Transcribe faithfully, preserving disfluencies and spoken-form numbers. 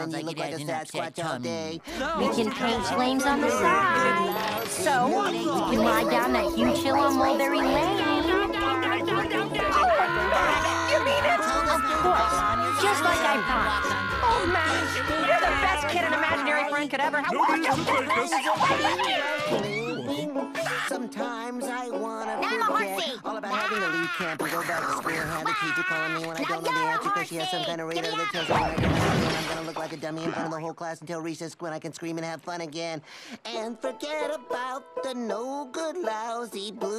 and you look like a Sasquatch all day. We can paint flames on the side. So, we can ride down that huge hill on Mulberry Lane. You mean it? Of course, just like I promised. Oh, Max, you're the best kid an imaginary friend could ever have. Sometimes I wanna Now I'm a forget horsey. all about having to leave camp and go back to school and have the teacher calling me when I don't know the answer because she has some kind of radar that tells me when I don't know and I'm gonna look like a dummy in front of the whole class until recess when I can scream and have fun again. And forget about the no good, lousy blue